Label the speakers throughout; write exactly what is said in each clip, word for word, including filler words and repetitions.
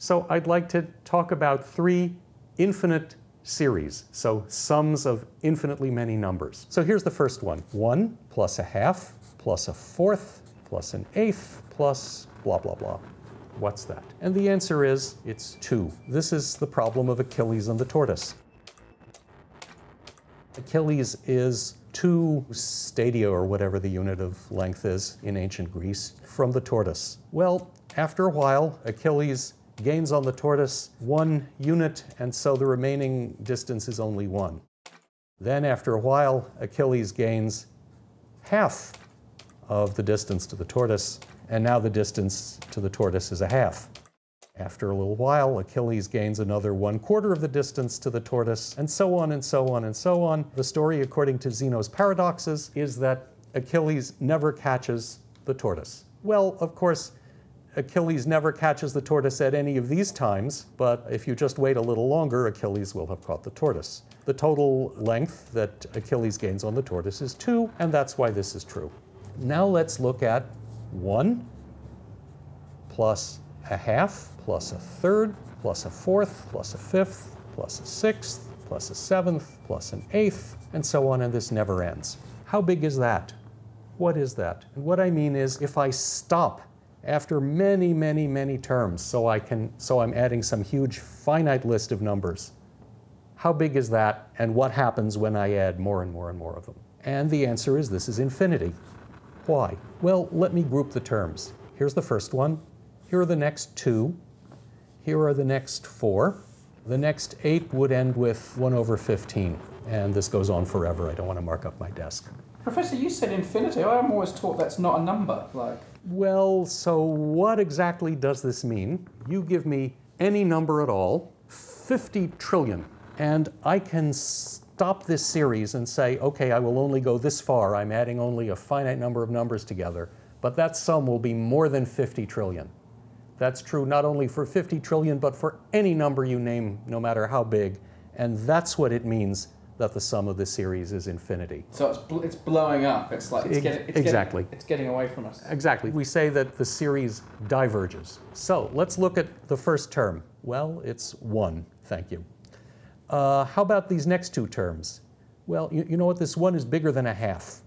Speaker 1: So I'd like to talk about three infinite series, so sums of infinitely many numbers. So here's the first one. one plus a half plus a fourth plus an eighth plus blah, blah, blah. What's that? And the answer is it's two. This is the problem of Achilles and the tortoise. Achilles is two stadia, or whatever the unit of length is in ancient Greece, from the tortoise. Well, after a while, Achilles gains on the tortoise one unit, and so the remaining distance is only one. Then after a while, Achilles gains half of the distance to the tortoise, and now the distance to the tortoise is a half. After a little while, Achilles gains another one quarter of the distance to the tortoise, and so on and so on and so on. The story, according to Zeno's paradoxes, is that Achilles never catches the tortoise. Well, of course, Achilles never catches the tortoise at any of these times, but if you just wait a little longer, Achilles will have caught the tortoise. The total length that Achilles gains on the tortoise is two, and that's why this is true. Now let's look at one plus a half plus a third plus a fourth plus a fifth plus a sixth plus a seventh plus an eighth, and so on, and this never ends. How big is that? What is that? And what I mean is, if I stop after many, many, many terms, so I can, so I'm adding some huge finite list of numbers, how big is that, and what happens when I add more and more and more of them? And the answer is this is infinity. Why? Well, let me group the terms. Here's the first one. Here are the next two. Here are the next four. The next eight would end with one over fifteen. And this goes on forever. I don't want to mark up my desk.
Speaker 2: Professor, you said infinity. I'm always taught that's not a number. Like.
Speaker 1: Well, so what exactly does this mean? You give me any number at all, fifty trillion, and I can stop this series and say, okay, I will only go this far. I'm adding only a finite number of numbers together, but that sum will be more than fifty trillion. That's true not only for fifty trillion, but for any number you name, no matter how big, and that's what it means that the sum of this series is infinity.
Speaker 2: So it's, bl it's blowing up. It's like it's,
Speaker 1: it,
Speaker 2: getting, it's,
Speaker 1: exactly.
Speaker 2: getting, it's getting away from us.
Speaker 1: Exactly. We say that the series diverges. So let's look at the first term. Well, it's one. Thank you. Uh, how about these next two terms? Well, you, you know what? This one is bigger than a half.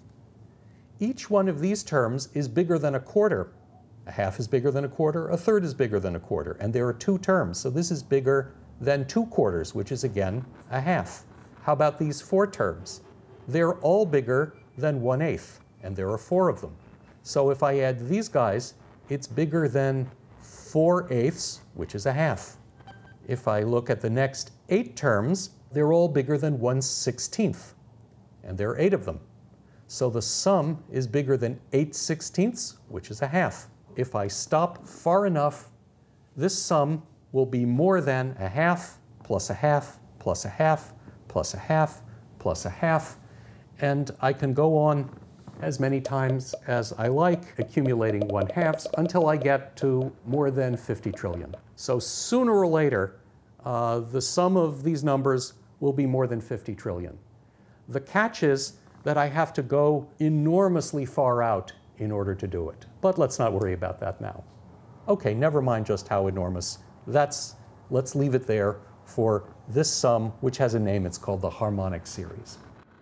Speaker 1: Each one of these terms is bigger than a quarter. A half is bigger than a quarter. A third is bigger than a quarter. And there are two terms. So this is bigger than two quarters, which is, again, a half. How about these four terms? They're all bigger than one eighth, and there are four of them. So if I add these guys, it's bigger than four eighths, which is a half. If I look at the next eight terms, they're all bigger than one sixteenth, and there are eight of them. So the sum is bigger than eight sixteenths, which is a half. If I stop far enough, this sum will be more than a half plus a half plus a half plus a half, plus a half, and I can go on as many times as I like, accumulating one halves, until I get to more than fifty trillion. So sooner or later, uh, the sum of these numbers will be more than fifty trillion. The catch is that I have to go enormously far out in order to do it. But let's not worry about that now. Okay, never mind just how enormous. That's, let's leave it there for this sum, which has a name. It's called the harmonic series.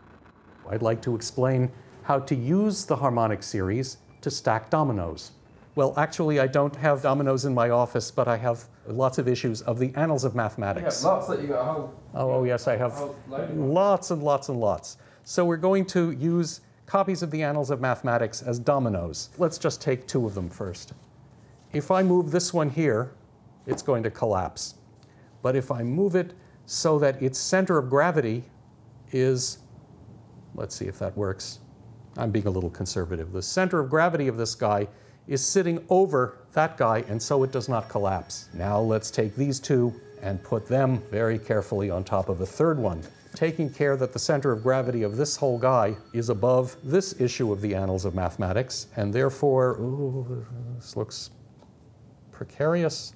Speaker 1: I'd like to explain how to use the harmonic series to stack dominoes. Well, actually, I don't have dominoes in my office, but I have lots of issues of the Annals of Mathematics.
Speaker 2: You have lots that you got a whole...
Speaker 1: Oh, oh yes, I have lots and lots and lots. So we're going to use copies of the Annals of Mathematics as dominoes. Let's just take two of them first. If I move this one here, it's going to collapse. But if I move it so that its center of gravity is, let's see if that works. I'm being a little conservative. The center of gravity of this guy is sitting over that guy, and so it does not collapse. Now let's take these two and put them very carefully on top of a third one, taking care that the center of gravity of this whole guy is above this issue of the Annals of Mathematics, and therefore, ooh, this looks precarious.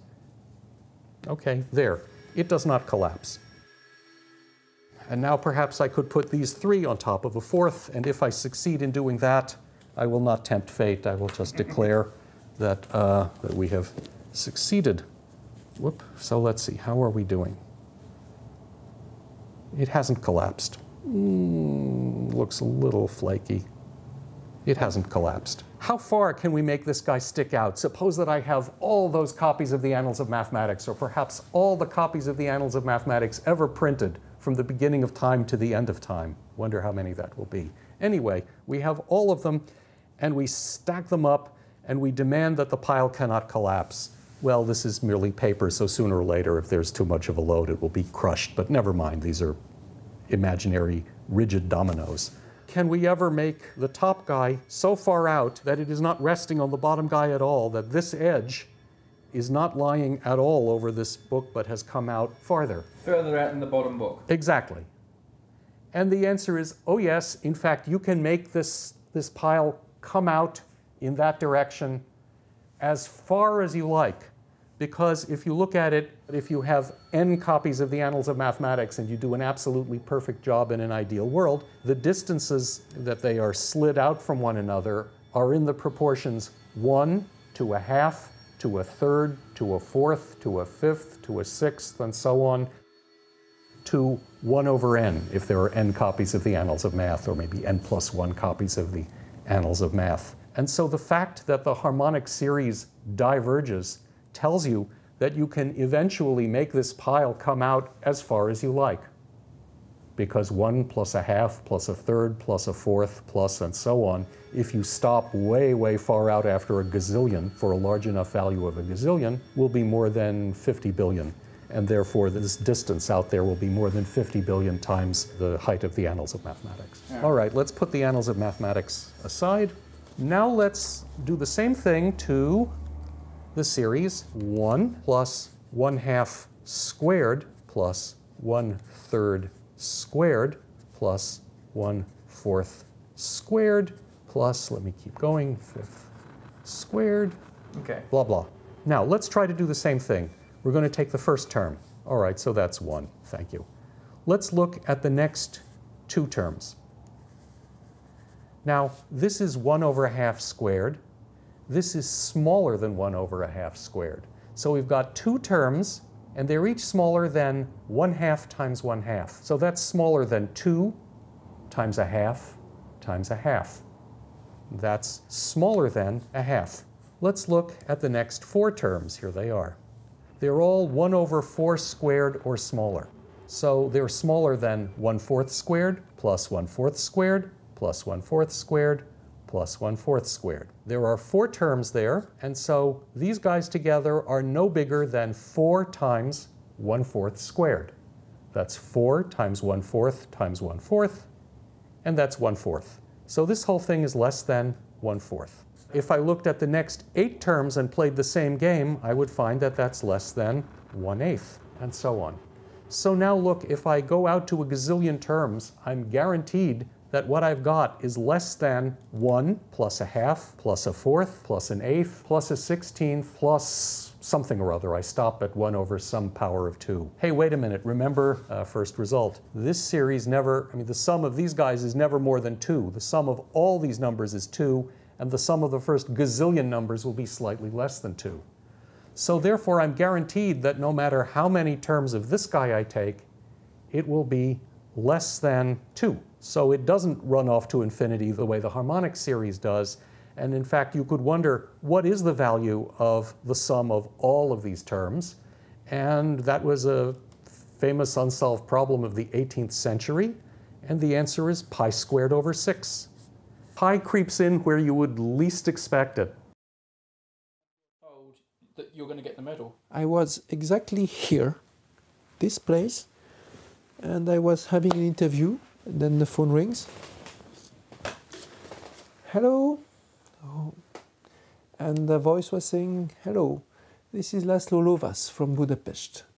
Speaker 1: Okay, there. It does not collapse. And now perhaps I could put these three on top of a fourth, and if I succeed in doing that, I will not tempt fate. I will just declare that, uh, that we have succeeded. Whoop. So let's see, how are we doing? It hasn't collapsed. Mm, looks a little flaky. It hasn't collapsed. How far can we make this guy stick out? Suppose that I have all those copies of the Annals of Mathematics, or perhaps all the copies of the Annals of Mathematics ever printed from the beginning of time to the end of time. Wonder how many that will be. Anyway, we have all of them, and we stack them up, and we demand that the pile cannot collapse. Well, this is merely paper, so sooner or later, if there's too much of a load, it will be crushed. But never mind, these are imaginary, rigid dominoes. Can we ever make the top guy so far out that it is not resting on the bottom guy at all, that this edge is not lying at all over this book, but has come out farther?
Speaker 2: Further out in the bottom book.
Speaker 1: Exactly. And the answer is, oh yes, in fact, you can make this, this pile come out in that direction as far as you like. Because if you look at it, if you have n copies of the Annals of Mathematics and you do an absolutely perfect job in an ideal world, the distances that they are slid out from one another are in the proportions one to a half, to a third, to a fourth, to a fifth, to a sixth, and so on, to one over n, if there are n copies of the Annals of Math, or maybe n plus one copies of the Annals of Math. And so the fact that the harmonic series diverges tells you that you can eventually make this pile come out as far as you like. Because one plus a half, plus a third, plus a fourth, plus and so on, if you stop way, way far out after a gazillion, for a large enough value of a gazillion, will be more than fifty billion. And therefore, this distance out there will be more than fifty billion times the height of the Annals of Mathematics. Yeah. All right, let's put the Annals of Mathematics aside. Now let's do the same thing to the series one plus one half squared plus one third squared plus one fourth squared plus, let me keep going, fifth squared,
Speaker 2: okay.
Speaker 1: Blah, blah. Now, let's try to do the same thing. We're going to take the first term. All right, so that's one. Thank you. Let's look at the next two terms. Now, this is one over a half squared. This is smaller than one over a half squared. So we've got two terms, and they're each smaller than one half times one half. So that's smaller than two times a half times a half. That's smaller than a half. Let's look at the next four terms. Here they are. They're all one over four squared or smaller. So they're smaller than one fourth squared plus one fourth squared plus one fourth squared plus one fourth squared. There are four terms there, and so these guys together are no bigger than four times one fourth squared. That's four times one fourth times one fourth, and that's one fourth. So this whole thing is less than one fourth. If I looked at the next eight terms and played the same game, I would find that that's less than one eighth, and so on. So now look, if I go out to a gazillion terms, I'm guaranteed that what I've got is less than one plus a half, plus a fourth, plus an eighth, plus a sixteenth, plus something or other. I stop at one over some power of two. Hey, wait a minute, remember uh, first result. This series never, I mean, the sum of these guys is never more than two. The sum of all these numbers is two, and the sum of the first gazillion numbers will be slightly less than two. So therefore, I'm guaranteed that no matter how many terms of this guy I take, it will be less than two. So it doesn't run off to infinity the way the harmonic series does. And in fact, you could wonder, what is the value of the sum of all of these terms? And that was a famous unsolved problem of the eighteenth century. And the answer is pi squared over six. Pi creeps in where you would least expect it.
Speaker 2: Told that you're going to get the medal.
Speaker 3: I was exactly here, this place, and I was having an interview. And then the phone rings. Hello? Oh. And the voice was saying, hello, this is Laszlo Lovasz from Budapest.